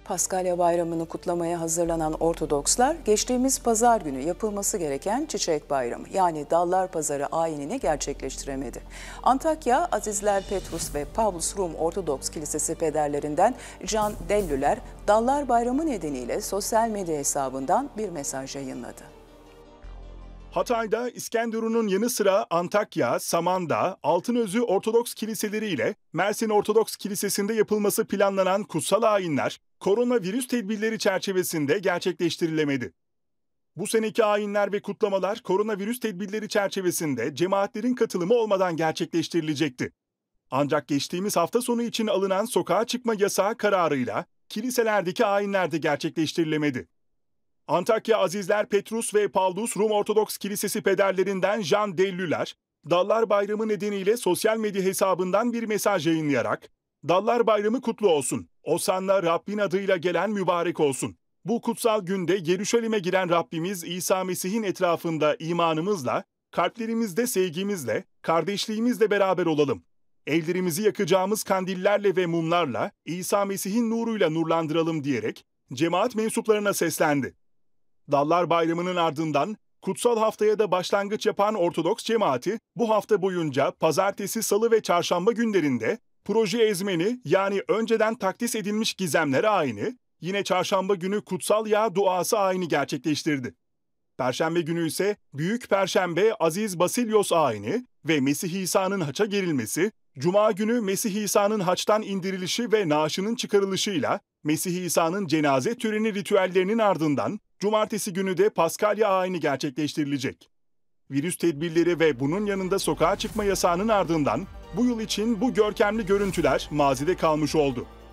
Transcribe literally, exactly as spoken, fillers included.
Paskalya Bayramı'nı kutlamaya hazırlanan Ortodokslar, geçtiğimiz pazar günü yapılması gereken Çiçek Bayramı yani Dallar Pazarı ayinini gerçekleştiremedi. Antakya, Azizler Petrus ve Pavlus Rum Ortodoks Kilisesi pederlerinden Can Dellüler, Dallar Bayramı nedeniyle sosyal medya hesabından bir mesaj yayınladı. Hatay'da İskenderun'un yanı sıra Antakya, Samandağ, Altınözü Ortodoks Kiliseleri ile Mersin Ortodoks Kilisesi'nde yapılması planlanan kutsal ayinler, koronavirüs tedbirleri çerçevesinde gerçekleştirilemedi. Bu seneki ayinler ve kutlamalar koronavirüs tedbirleri çerçevesinde cemaatlerin katılımı olmadan gerçekleştirilecekti. Ancak geçtiğimiz hafta sonu için alınan sokağa çıkma yasağı kararıyla kiliselerdeki ayinler de gerçekleştirilemedi. Antakya Azizler Petrus ve Pavlus Rum Ortodoks Kilisesi pederlerinden Can Dellüler, Dallar Bayramı nedeniyle sosyal medya hesabından bir mesaj yayınlayarak, "Dallar Bayramı kutlu olsun, Osanna Rabbin adıyla gelen mübarek olsun. Bu kutsal günde Yeruşalim'e giren Rabbimiz İsa Mesih'in etrafında imanımızla, kalplerimizde sevgimizle, kardeşliğimizle beraber olalım. Ellerimizi yakacağımız kandillerle ve mumlarla İsa Mesih'in nuruyla nurlandıralım" diyerek cemaat mensuplarına seslendi. Dallar Bayramı'nın ardından kutsal haftaya da başlangıç yapan Ortodoks cemaati bu hafta boyunca pazartesi, salı ve çarşamba günlerinde proje ezmeni yani önceden takdis edilmiş gizemler ayini, yine çarşamba günü kutsal yağ duası ayini gerçekleştirdi. Perşembe günü ise Büyük Perşembe Aziz Basilyos ayini ve Mesih İsa'nın haça gerilmesi, Cuma günü Mesih İsa'nın haçtan indirilişi ve naaşının çıkarılışıyla Mesih İsa'nın cenaze töreni ritüellerinin ardından Cumartesi günü de Paskalya ayini gerçekleştirilecek. Virüs tedbirleri ve bunun yanında sokağa çıkma yasağının ardından bu yıl için bu görkemli görüntüler mazide kalmış oldu.